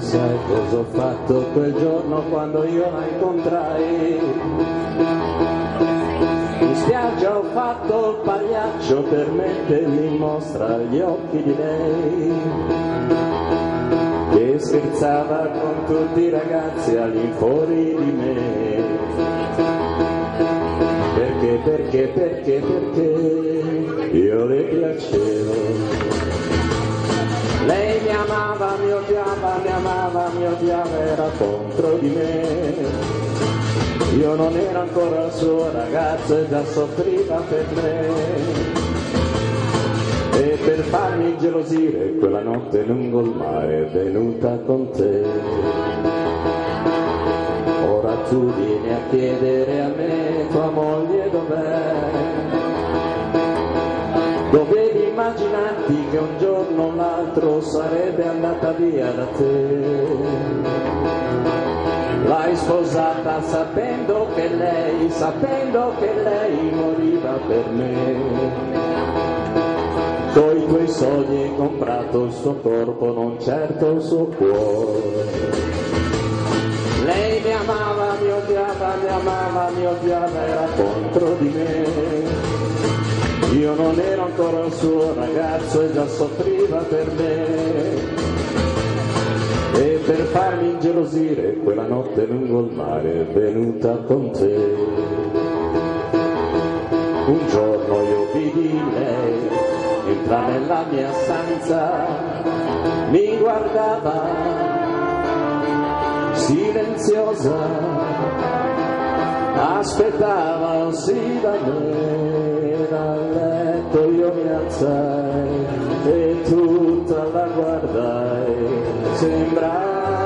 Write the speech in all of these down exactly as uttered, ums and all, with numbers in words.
sai cosa ho fatto quel giorno quando io la incontrai? In spiaggia ho fatto il pagliaccio per mettermi in mostra gli occhi di lei, che scherzava con tutti i ragazzi all'infuori di me. Perché, perché, perché, perché io le piacevo. Lei mi amava, mi odiava, mi amava, mi odiava, era contro di me. Io non ero ancora il suo ragazzo e già soffriva per me. E per farmi gelosire quella notte lungo il mare è venuta con te. Ora tu vieni a chiedere a me tua moglie dov'è. Dovevi immaginarti che un giorno o l'altro sarebbe andata via da te. L'hai sposata sapendo che lei, sapendo che lei moriva per me. Coi tuoi soldi hai comprato il suo corpo, non certo il suo cuore. Lei mi amava, mi odiava, mi amava, mi odiava, era contro di me. Io non ero ancora il suo ragazzo e già soffriva per me. E per farmi ingelosire quella notte lungo il mare è venuta con te. Un giorno io vidi lei, entra nella mia stanza, mi guardava silenziosa, aspettava sì da me. Dal letto io mi alzai e tutta la guardai, sembrava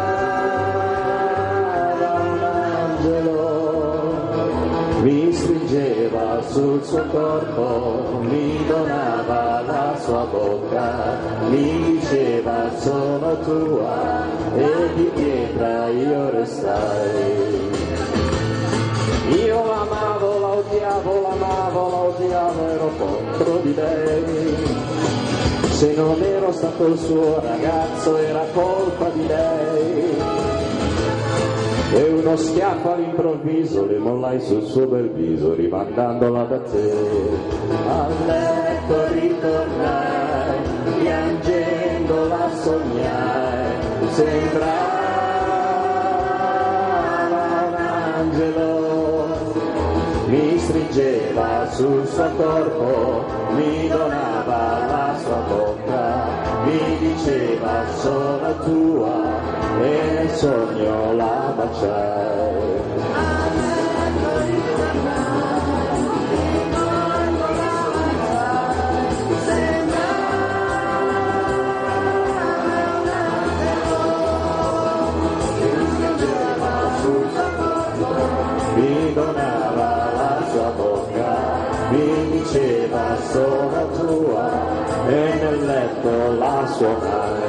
un angelo, mi stringeva sul suo corpo, mi donava la sua bocca, mi diceva sono tua e di pietra io restai. Io l'amavo, la odiavo, l'amavo, la odiavo, ero contro di lei. Se non ero stato il suo ragazzo era colpa di lei. E uno schiaffo all'improvviso le mollai sul suo bel viso rimandandola da te. A letto ritornai, piangendola sognai, sembrava un angelo. Mi stringeva sul suo corpo, mi donava la sua bocca, mi diceva sono tua e nel sogno la baciai. Mi donava la sua bocca, mi diceva sono tua e nel letto la suonai.